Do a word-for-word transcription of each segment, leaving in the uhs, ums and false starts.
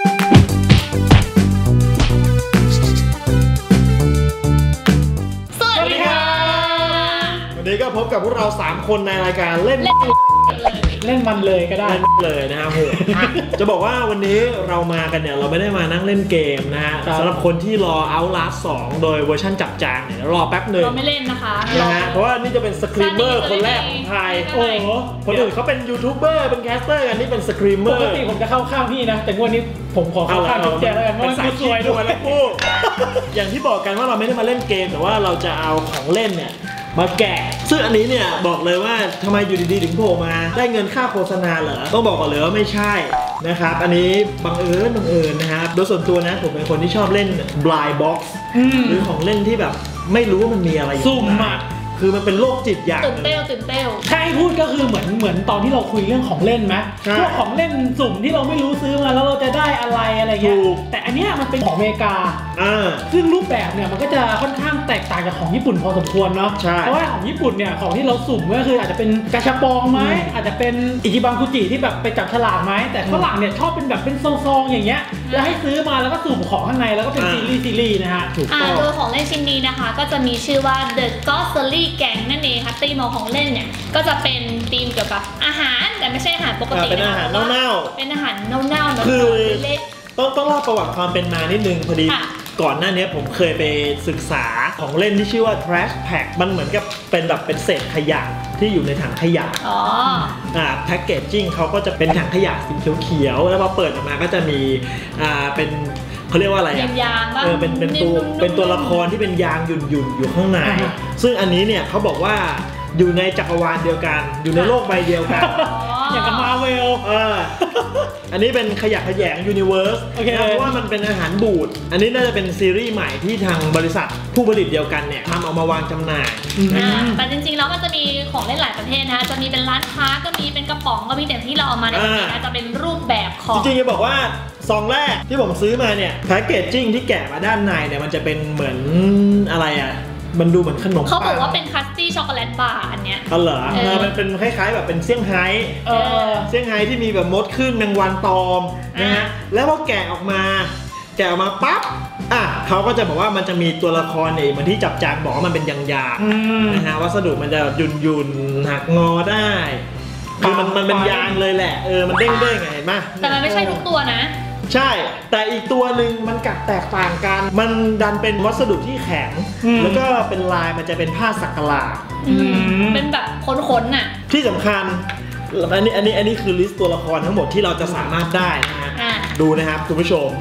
วันนี้ก็พบกับพวกเราสามคนในรายการเล่นเล่นมันเลยก็ได้เลยนะครับโหจะบอกว่าวันนี้เรามากันเนี่ยเราไม่ได้มานั่งเล่นเกมนะฮะสำหรับคนที่รอ Outlast สองโดยเวอร์ชันจับจางเนี่ยรอแป๊บหนึ่งเราไม่เล่นนะคะนะฮะเพราะว่านี่จะเป็นสครีมเมอร์คนแรกของไทยโอ้โหคนอื่นเขาเป็นยูทูบเบอร์เป็นแคสเตอร์กันนี่เป็นสครีมเมอร์ปกติผมจะเข้าข้างพี่นะแต่วันนี้ผมขอเข้าข้างพี่แจ๊แล้วกันเพราะมันสวยด้วยแล้วกูอย่างที่บอกกันว่าเราไม่ได้มาเล่นเกมแต่ว่าเราจะเอาของเล่นเนี่ยมาแกะซึ่งอันนี้เนี่ยบอกเลยว่าทำไมอยู่ดีๆถึงโผล่มาได้เงินค่าโฆษณาเหรอต้องบอกก่อนเลยว่าไม่ใช่นะครับอันนี้บังเอิญบังเอิญนะครับโดยส่วนตัวนะผมเป็นคนที่ชอบเล่น blind box หรือของเล่นที่แบบไม่รู้ว่ามันมีอะไรซุ่มมากคือมันเป็นโรคจิตอย่างตื่นเต้นตื่นเต้นใช่พูดก็คือเหมือนเหมือนตอนที่เราคุยเรื่องของเล่นไหมพวกของเล่นสุ่มที่เราไม่รู้ซื้อมาแล้วเราจะได้อะไรอะไรเงี้ยแต่อันเนี้ยมันเป็นของอเมริกาซึ่งรูปแบบเนี่ยมันก็จะค่อนข้างแตกต่างจากของญี่ปุ่นพอสมควรเนาะเพราะว่าของญี่ปุ่นเนี่ยของที่เราสุ่มก็คืออาจจะเป็นกาชาปองไหมอาจจะเป็นอิจิบังคุจิที่แบบไปจับฉลากไหมแต่ฝรั่งเนี่ยชอบเป็นแบบเป็นซองๆอย่างเงี้ยแล้วให้ซื้อมาแล้วก็สุ่มของข้างในแล้วก็เป็นซีรีส์ซีรีส์นะฮะถูกต้องโดยของเล่นชิ้นนี้นะคะก็จะมีชื่อว่า The Grocery Gang นั่นเองค่ะธีมของเล่นเนี่ยก็จะเป็นธีมเกี่ยวกับอาหารแต่ไม่ใช่อาหารปกติเป็นอาหารเน่าๆเป็นอาหารเน่าๆเนาะคือต้องต้องเล่าประวัติความเป็นมานิดนึงพอดีก่อนหน้านี้ผมเคยไปศึกษาของเล่นที่ชื่อว่า trash pack มันเหมือนกับเป็นแบบเป็นเศษขยะที่อยู่ในถังขยะอ๋ออ่าแพ็กเกจจิ้งเขาก็จะเป็นถังขยะสีเขียวๆแล้วพอเปิดออกมาก็จะมีอ่าเป็นเขาเรียกว่าอะไรอ่ะยางเออเป็นเป็นตัวเป็นตัวละครที่เป็นยางหยุ่นหยุ่นอยู่ข้างในซึ่งอันนี้เนี่ยเขาบอกว่าอยู่ในจักรวาลเดียวกันอยู่ในโลกใบเดียวกันอย่างกับมาเวลเอออันนี้เป็นขยะแขยงยูนิเวิร์สเพราะว่ามันเป็นอาหารบูดอันนี้น่าจะเป็นซีรีส์ใหม่ที่ทางบริษัทผู้ผลิตเดียวกันเนี่ยทำเอามาวางจำหน่ายแต่จริงๆแล้วมันจะมีของเล่นหลายประเภทนะจะมีเป็นร้านค้าก็มีเป็นกระป๋องก็มีแต่ที่เราเอามาในนี้นะจะเป็นรูปแบบของจริงๆจะบอกว่าซองแรกที่ผมซื้อมาเนี่ยแพ็กเกจจิ้งที่แกะมาด้านในเนี่ยมันจะเป็นเหมือนอะไรอ่ะมันดูเหมือนขนมเขาบอกว่าเป็นคัสตี้ช็อกโกแลตบาร์อันเนี้ยอ๋อเหรอเออมันเป็นคล้ายๆแบบเป็นเซี่ยงไฮ้เออเซี่ยงไฮ้ที่มีแบบมดขึ้นแมงวันตอมนะฮะแล้วพอแกะออกมาแกะออกมาปั๊บอ่ะเขาก็จะบอกว่ามันจะมีตัวละครเนี่ยเหมือนที่จับจางบอกว่ามันเป็นยางๆนะฮะวัสดุมันจะยุ่นๆหักงอได้คือมันมันเป็นยางเลยแหละเออมันเด้งๆไงเห็นไหมแต่มันไม่ใช่ทุกตัวนะใช่แต่อีกตัวหนึ่งมันกัดแตกต่างกันมันดันเป็นวัสดุที่แข็งแล้วก็เป็นลายมันจะเป็นผ้าสักหลาดเป็นแบบขนๆน่ะที่สำคัญอันนี้อันนี้อันนี้คือลิสต์ตัวละครทั้งหมดที่เราจะสามารถได้นะฮะดูนะครับคุณผู้ชม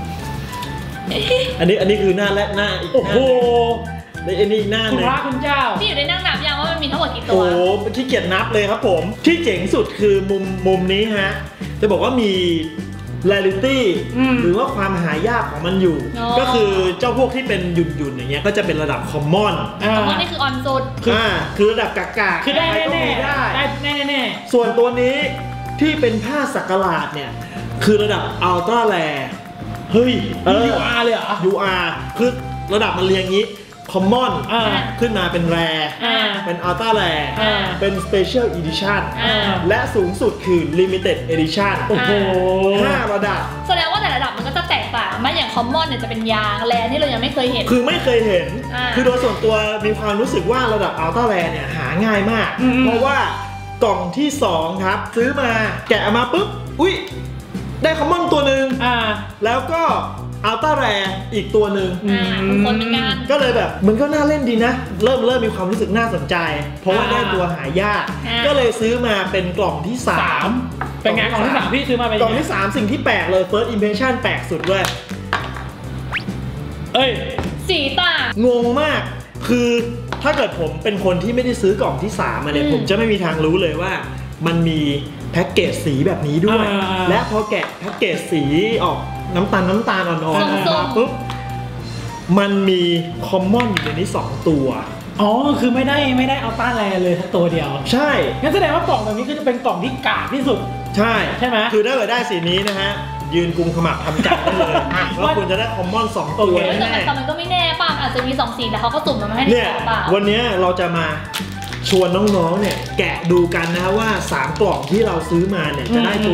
อันนี้อันนี้คือหน้าและหน้าอีกโอ้โหแล้วอันนี้อีกหน้าหนึ่งคุณพระคุณเจ้าพี่อยู่ในนั่งนับยังว่ามันมีทั้งหมดกี่ตัวโอ้ขี้เกียจนับเลยครับผมที่เจ๋งสุดคือมุมมุมนี้ฮะจะบอกว่ามีrarity หรือว่าความหายากของมันอยู่ก็คือเจ้าพวกที่เป็นหยุ่นๆอย่างเงี้ยก็จะเป็นระดับ common common นี่คือออนสุดอ่าคือระดับกากาคือได้แน่ๆได้แน่แน่ส่วนตัวนี้ที่เป็นผ้าสักหลาดเนี่ยคือระดับ ultra rare เฮ้ยยู อาร์ เลยเหรอยู อาร์ คือระดับมันเรียงงี้common ขึ้นมาเป็น rare เป็น ultra rare เป็น special edition และสูงสุดคือ limited edition โอ้โหห้าระดับแสดงว่าแต่ละระดับมันก็จะแตกต่างไม่อย่าง common เนี่ยจะเป็นยาง rare ที่เรายังไม่เคยเห็นคือไม่เคยเห็นคือโดยส่วนตัวมีความรู้สึกว่าระดับ ultra rare เนี่ยหาง่ายมากเพราะว่ากล่องที่สองครับซื้อมาแกะมาปุ๊บอุ๊ยได้คอมมอนตัวหนึ่งแล้วก็อัลต้าแรร์อีกตัวหนึ่งคนเหมือนกันก็เลยแบบมันก็น่าเล่นดีนะเริ่มเริ่มมีความรู้สึกน่าสนใจเพราะว่าได้ตัวหายากก็เลยซื้อมาเป็นกล่องที่สามเป็นไงกล่องที่สามพี่ซื้อมาเป็นกล่องที่สามสิ่งที่แปลกเลย first impression แปลกสุดเลยเอ้ยสีต่างงงมากคือถ้าเกิดผมเป็นคนที่ไม่ได้ซื้อกล่องที่สามมาเนี่ยผมจะไม่มีทางรู้เลยว่ามันมีแพ็กเกจสีแบบนี้ด้วยและพอแกะแพ็กเกจสีออกน้ำตาลน้ำตาลอ่อนๆมาปุ๊บมันมีคอมมอนอยู่ในนี้สองตัวอ๋อคือไม่ได้ไม่ได้เอาต้านแรเลยทั้งตัวเดียวใช่งั้นแสดงว่ากล่องแบบนี้ก็จะเป็นกล่องที่กากที่สุดใช่ใช่ไหมคือถ้าเกิดได้สีนี้นะฮะยืนกุมขมับทำจัดได้เลยว่าคุณจะได้คอมมอนสองตัวแน่แต่มันก็ไม่แน่ป่ะอาจจะมีสองสีแต่เขาก็สุ่มมาให้เนี่ยวันนี้เราจะมาชวนน้องๆเนี่ยแกะดูกันนะว่าสามกล่องที่เราซื้อมาเนี่ยจะได้ตัว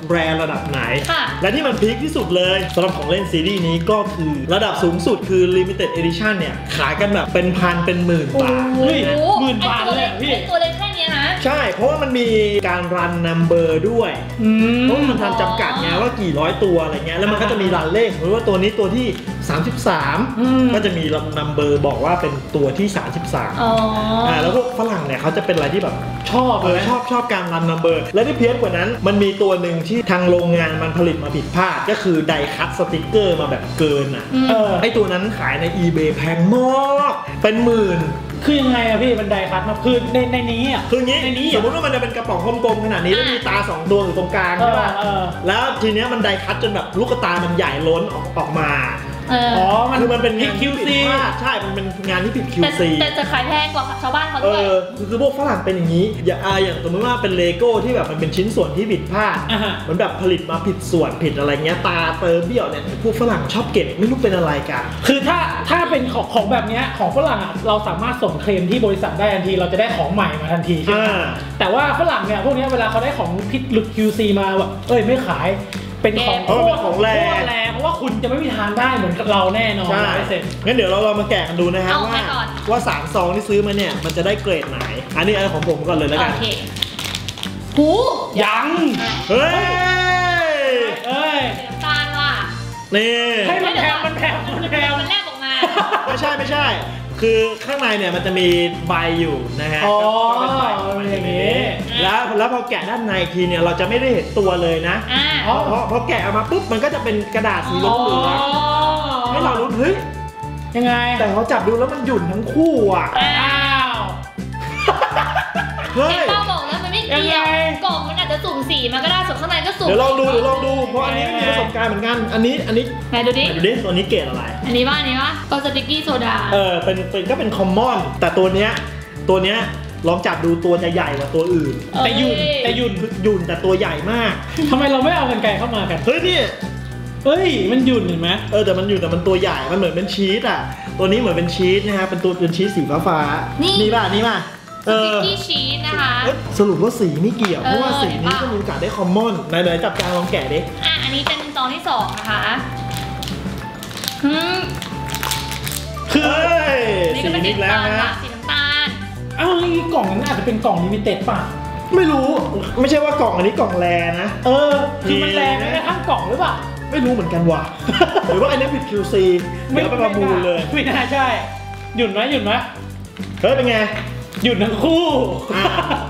แรร์ระดับไหนค่ะและที่มันพีคที่สุดเลยสำหรับของเล่นซีรีส์นี้ก็คือระดับสูงสุดคือ Limited Edition เนี่ยขายกันแบบเป็นพันเป็นหมื่นบาทเฮ้ยโอ้โหมื่นบาทเลยเหรอพี่ไอ้ตัวเล็กแค่เนี้ยนะใช่เพราะว่ามันมีการรันนัมเบอร์ด้วยอืมเพราะมันทำจำกัดไงว่ากี่ร้อยตัวอะไรเงี้ยแล้วมันก็จะมีรันเลขสมมติว่าตัวนี้ตัวที่สามสิบสามอืมก็จะมีนัมเบอร์บอกว่าเป็นตัวที่สามสิบสามอ๋ออ่าแล้วพวกฝรั่งเนี่ยเขาจะเป็นอะไรที่แบบชอบเออเลยชอบชอบการรันนัมเบอร์และที่เพี้ยนกว่านั้นมันมีตัวหนึ่งที่ทางโรงงานมันผลิตมาผิดพลาดก็คือไดคัตสติกเกอร์มาแบบเกินอ่ะอืมเออไอตัวนั้นขายใน eBay แพงมากเป็นหมื่นคือยังไงอะพี่บันไดคัดมาคือในในนี้อะคืองี้ในนี้สมมติว่ามันจะเป็นกระป๋องกลมๆขนาดนี้แล้วมีตาสองดวงอยู่ตรงกลางเอใช่อป่ะเออแล้วทีเนี้ยมันไดคัตจนแบบลูกตามันใหญ่ล้นออกออกมาเอออ๋อมันคือมันเป็นผิงาดนคิที่วผิดซีพลาดใช่ มันเป็นงานที่ผิดแต่คิว ซีแต่จะขายแพงกว่าชาวบ้านเขาเอด้วยอคือคือพวกฝรั่งเป็นอย่างนี้ อย่าอาอย่างสมมติว่าเป็นเลโก้ที่แบบมันเป็นชิ้นส่วนที่ผิดพลาดอ่าฮะมันแบบผลิตมาผิดส่วนผิดอะไรเงี้ยตาเติมเบี้ยวเนี่ยพวกฝรั่งชอบเก็บไม่รู้เป็นอะไรกันคือถ้าถ้าเป็นของของแบบเนี้ยของฝรั่งอะเราสามารถส่งเคลมที่บริษัทได้ทันทีเราจะได้ของใหม่มาทันทีใช่ไหมอ่าแต่ว่าฝรั่งเนี่ยพวกเนี้ยเวลาเขาได้ของผิดหลุด คิว ซี มาแบบเอ้ยไม่ขายเป็นของเออเป็นของแรโคตรแรงเพราะว่าคุณจะไม่มีทางได้เหมือนกับเราแน่นอนใช่ร้อยเปอร์เซ็นต์งั้นเดี๋ยวเราลองมาแกะกันดูนะฮะเอาว่าไปก่อนว่าสามซองที่ซื้อมาเนี่ยมันจะได้เกรดไหน อันนี้เอาของผมก่อนเลยแล้วโอกันเคหูยังเฮ้ยเอ้ยสีน้ำตาลว่ะนี่ให้มันแพงมันแพงมันแพงมันแลบออกมาไม่ใช่ไม่ใช่ คือข้างในเนี่ยมันจะมีใบอยู่นะฮะอ๋อก็เป็นใบของมันอย่างนี้อ่าแล้วแล้วพอแกะด้านในทีเนี่ยเราจะไม่ได้เห็นตัวเลยนะอ่าเพราะเพราะพอแกะออกมาปุ๊บมันก็จะเป็นกระดาษสีเหลือ๋อองๆให้เรารู้เฮ้ยยังไงแต่เขาจับดูแล้วมันหยุ่นทั้งคู่อ่ะอ้าอ้าว วเฮ้เห็ยนป้าบอกแล้วมันไม่เกี่ยัยวงไงกล่องมันอาจจะสุ่มสีมันก็ได้ส่วนข้างในก็สุ่มเดี๋ยวลองดูเดี๋ยวลองดูเพราะอันนี้ไม่มีประสบการณ์เหมือนกัน อันนี้อันนี้ไหนดูดิไหนดูดิตัวนี้เกรดอะไรอันนี้ว่าอันนี้ว่าก็สติกกี้โซดาเออเป็นเป็นก็เป็นคอมมอนแต่ตัวเนี้ยตัวเนี้ยลองจับดูตัวจะใหญ่กว่าตัวอื่นแต่หยุ่นแต่หยุ่นคือหยุ่นแต่ตัวใหญ่มากทำไมเราไม่เอากันไกลเข้ามากันเฮ้ยนี่เฮ้ยมันหยุ่นเห็นไหมเออแต่มันอยู่แต่มันตัวใหญ่ มันเหมือนเป็นชีสอ่ะ ตัวนี้เหมือนเป็นชีสนะฮะ เป็นตัวเป็นชีสสีฟ้าฟ้าๆนี่นี่ป่ะนี่ป่ะสเอติกอกี้ชีสนะคะเอ้ยสรุปว่าสีไม่เกี่ยว เพราะว่าเออสีเห็นนี้ปะก็มีโอกาสได้คอมมอนไหนๆจับจางลองแกะดิอ่ะอันนี้เป็นตอนที่สองนะคะอืมคือเอ้ยนี่สีก็เป็นสีนิดแล้วน้ำตาลฮะค่ะสีน้ำตาลอ้าวนี่กล่องนั้นอาจจะเป็นกล่องลิมิเต็ดป่ะไม่รู้ ไม่ใช่ว่ากล่องอันนี้กล่องแรนะเออ คือมันแรงแม้กระทั่งกล่องหรือเปล่าไม่รู้เหมือนกันว่ะ หรือว่าอันนี้ผิด คิว ซี เดี๋ยวไปประมูลเลยไม่น่าใช่ หยุดไหมหยุดไหมเฮ้ยเป็นไงหยุดทั้งคู่อ่า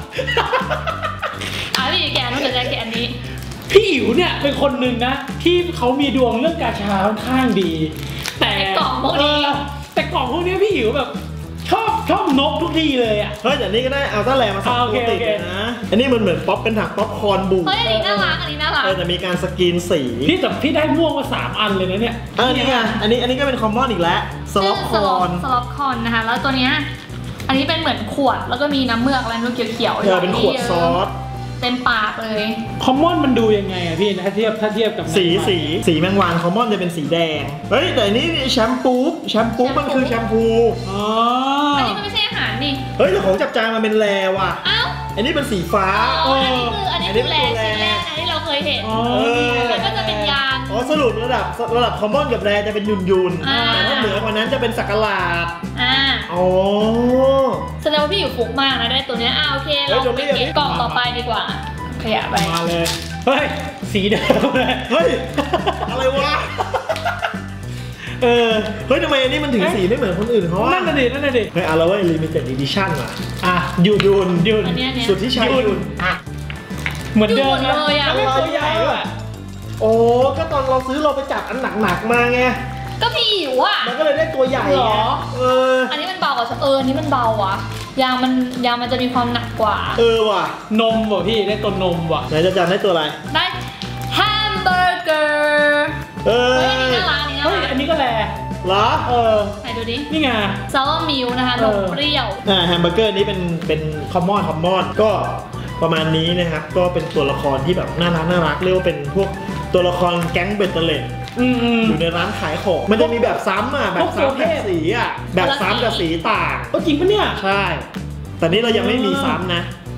อ่ะพี่แกะน้องเดี๋ยวจะแกะอันนี้พี่อิ๋วเนี่ยเป็นคนหนึ่งนะ ที่เขามีดวงเรื่องกาชาค่อนข้างดี แต่ไอ้กล่องพวกนี้เออแต่กล่องพวกนี้พี่อิ๋วแบบชอบชอบนกทุกทีเลยอ่ะเฮ้ยแต่นี่ก็ได้เอาต้าแลมาสองอ่าโอตัเควติดโอเคเลยนะ อันนี้มันเหมือนป๊อปเป็นถังป๊อปคอร์นบูเฮ้ยอันนี้น่ารักอันนี้น่ารักเออแต่มีการสกรีนสีพี่แต่พี่ได้ม่วงมาสามอันเลยนะเนี่ยเออนี่ไงอันนี้อันนี้ก็เป็นคอมมอนอีกแล้วสล็อปคอร์นสล็อปคอนนะคะ แล้วตัวเนี้ยอันนี้เป็นเหมือนขวดแล้วก็มีน้ำเมือกอะไรไม่รู้เขียวๆเออเป็นขวดซอสเต็มปากเลยคอมมอนมันดูยังไงอะพี่ถ้าเทียบถ้าเทียบกับสีสีสีแมงวันคอมมอนจะเป็นสีแดง เฮ้ยแต่อันนี้แชมพูแชมพูมันคือแชมพูอ๋ออันนี้มันไม่ใช่อาหารนี่เฮ้ยแต่ของจับจางมันเป็นแลว่ะอ้าวอันนี้เป็นสีฟ้าอ๋ออันนี้คืออันนี้อันนี้คือเป็นแลตัวแลชิ้นแรกนะที่เราเคยเห็นอ๋อเออแล้วก็จะเป็นยางอ๋อสรุประดับระดับคอมมอนกับแรจะเป็นยุนยุนๆอ่าแต่ถ้าเหนือกว่านั้นจะเป็นสักกะหลาดอ่าอ๋อแสดงว่าพี่อยู่ฟุกมากนะได้ตัวเนี้ยอ่าโอเคเฮ้เรายเดี๋ยวไปนี้เก็บกล่องต่อไปดีกว่าขยะไปมาเลย เฮ้ย สีเดิมเลยเฮ้ย อะไรวะเออเฮ้ยทำไมอันนี้มันถึงสีไม่เหมือนคนอื่นเขาอ่ะนั่นน่ะดินั่นน่ะดิเฮ้ยเอาละเว้ย limited edition ว่ะอ่ะหยุดยุนยุนอันเนี้ยเนี่ยสุดที่ชัยยุ่นยุนอ่ะเหมือนเดิมหยุนะดเลยอะแล้วตัวใหญ่ด้วยโอ้ก็ตอนเราซื้อเราไปจับอันหนักๆมาไงก็พี่อยู่อ่ะมันก็เลยได้ตัวใหญ่เหรไงอเอออันนี้มันเบากว่าเอออันนี้มันเบาวะยางมันยางมันจะมีความหนักกว่าเออว่ะนมว่ะพี่ได้ตัวนมว่ะไหนจะจำได้ตัวอะไรได้แฮมเบอร์เกอร์เออเฮ้ยอันนี้น่ารักอันนี้น่าเฮ้ยรักอันนี้ก็แลเหรอเออไหนดูดินี่ไงซอสมิลนะคะนมเปรี้ยวอ่าแฮมเบอร์เกอร์นี้เป็นเป็นคอมมอนคอมมอนก็ประมาณนี้นะครับ ก็เป็นตัวละครที่แบบน่ารักน่ารักเรียกว่าเป็นพวกตัวละครแก๊งเบตเตอร์เลตอืมอืมอยู่ในร้านขายของ มันจะมีแบบซ้ำอ่ะ แบบพวกซ้ำโฟเทแบบสสีอ่ะ แบบซ้ำกับสีต่างก็จริงปะเนี่ยใช่ แต่นี้เรายังไม่มีซ้ำนะ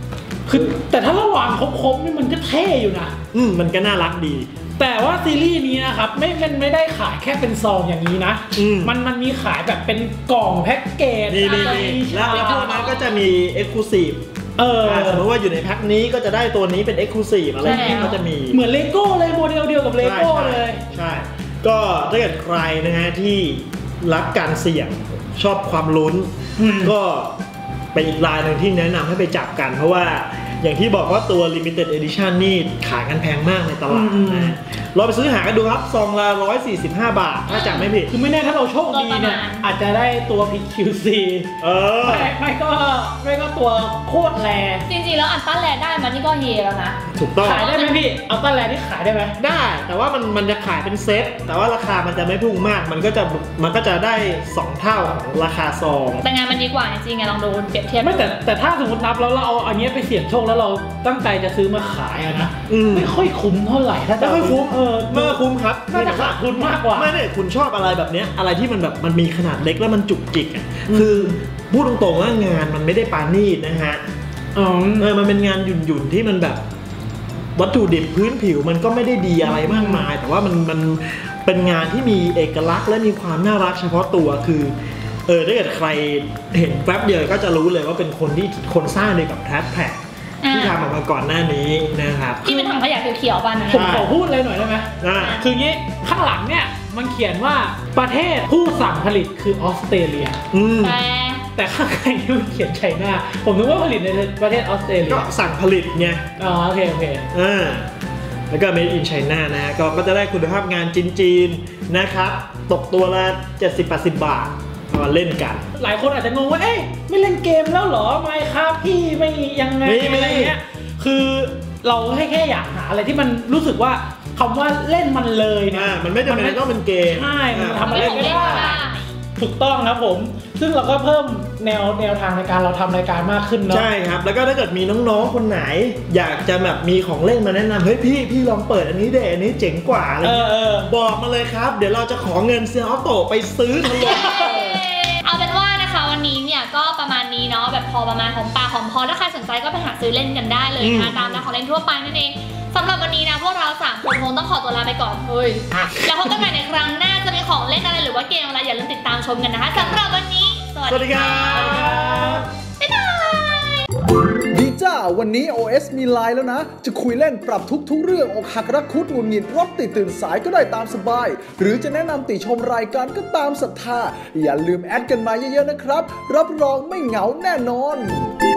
คือแต่ถ้าระหว่างครบๆนี่มันก็เท่อยู่นะอืมมันก็น่ารักดีแต่ว่าซีรีส์นี้นะครับไม่มันไม่ได้ขายแค่เป็นซองอย่างนี้นะมันมันมีขายแบบเป็นกล่องแพ็กเกจนี่นี่แล้วพวกนั้นก็จะมีเอ็กซ์คลูซีฟเออสมมติว่าอยู่ในแพ็คนี้ก็จะได้ตัวนี้เป็น Exclusive อะไรอย่างเงี้ยก็จะมีเหมือนเลโก้เลยโมเดลเดียวกับเลโก้เลยใช่ก็ถ้าเกิดใครนะฮะที่รักการเสี่ยงชอบความลุ้นก็เป็นอีกรายหนึ่งที่แนะนำให้ไปจับกันเพราะว่าอย่างที่บอกว่าตัว Limited Edition นี่ขายกันแพงมากในตลาดนะเราไปซื้อหากันดูครับซองละหนึ่งร้อยสี่สิบห้าบาทถ้าจำไม่ผิดคือไม่แน่ถ้าเราโชคดีเนี่ยอาจจะได้ตัว พี คิว ซี เออไม่ไม่ก็ไม่ก็ตัวโคตรแรจริงๆแล้วอัลต้าแรได้มานี่ก็เฮแล้วนะถูกต้องขายได้ไหมพี่อัลต้าแรนี่ขายได้ไหมได้แต่ว่ามันมันจะขายเป็นเซตแต่ว่าราคามันจะไม่พุ่งมากมันก็จะมันก็จะได้สองเท่าของราคาซองแต่งานมันดีกว่าจริงๆไงลองดูเปรียบเทียบไม่แต่แต่ถ้าสมมตินับแล้วเราเอาอันนี้ไปเสี่ยงโชคแล้วเราตั้งใจจะซื้อมาขายอะนะไม่ค่อยคุ้มเท่าไหร่ถ้าจะไม่ค่อยคุ้มเออไม่คุ้มครับน่าจะขาดทุนมากกว่าไม่เนี่ยคุณชอบอะไรแบบนี้อะไรที่มันแบบมันมีขนาดเล็กแล้วมันจุกจิกอ่ะคือพูดตรงๆว่างานมันไม่ได้ปานีตนะฮะเออมันเป็นงานหยุ่นๆที่มันแบบวัตถุดิบพื้นผิวมันก็ไม่ได้ดีอะไรมากมายแต่ว่ามันมันเป็นงานที่มีเอกลักษณ์และมีความน่ารักเฉพาะตัวคือเออถ้าเกิดใครเห็นแป๊บเดียวก็จะรู้เลยว่าเป็นคนที่คนสร้างเดียวกับแท็บแพ็คที่ทำออกมาก่อนหน้านี้นะครับที่เป็นถังขยะเขียวๆป่ะนะผมขอพูดเลยหน่อยได้ไหมคืองี้ข้างหลังเนี่ยมันเขียนว่าประเทศผู้สั่งผลิตคือออสเตรเลียแต่แต่ข้างในนี่มันเขียนไชน่าผมนึกว่าผลิตในประเทศออสเตรเลียก็สั่งผลิตไงอ๋อโอเคโอเคอ่าแล้วก็ Made in China นะก็ก็จะได้คุณภาพงานจีนๆนะครับตกตัวละ เจ็ดสิบถึงแปดสิบบาทมาเล่นกันหลายคนอาจจะงงว่าเอ๊ะไม่เล่นเกมแล้วเหรอไม่ครับพี่ไม่ยังไงอะไรเงี้ยคือเราให้แค่อยากหาอะไรที่มันรู้สึกว่าคำว่าเล่นมันเลยเนี่ยมันไม่จำเป็นต้องเป็นเกมใช่มันทำอะไรก็ได้ถูกต้องครับผมซึ่งเราก็เพิ่มแนวแนวทางในการเราทำรายการมากขึ้นเนาะใช่ครับแล้วก็ถ้าเกิดมีน้องๆคนไหนอยากจะแบบมีของเล่นมาแนะนำเฮ้ยพี่พี่ลองเปิดอันนี้เดอันนี้เจ๋งกว่าอะไรบอกมาเลยครับเดี๋ยวเราจะขอเงินเซียออโต้ไปซื้อทั้งหมดเอาเป็นว่านะคะวันนี้เนี่ยก็ประมาณนี้เนาะแบบพอประมาณของปากของพอถ้าใครสนใจก็ไปหาซื้อเล่นกันได้เลยนะตามร้านของเล่นทั่วไปนั่นเองสำหรับวันนี้นะพวกเราสามคนคงต้องขอตัวลาไปก่อนเฮ้ยแล้วพบกันใหม่ในครั้งหน้าจะมีของเล่นอะไรหรือว่าเกมอะไรอย่าลืมติดตามชมกันนะคะสำหรับวันนี้สวัสดีครับบ๊ายบายดีจ้าวันนี้ โอ เอส มีไลน์แล้วนะจะคุยเล่นปรับทุกทุกเรื่องอกหักรักคุดหงุดหงิดรถติดตื่นสายก็ได้ตามสบายหรือจะแนะนำติชมรายการก็ตามศรัทธาอย่าลืมแอดกันมาเยอะๆนะครับรับรองไม่เหงาแน่นอน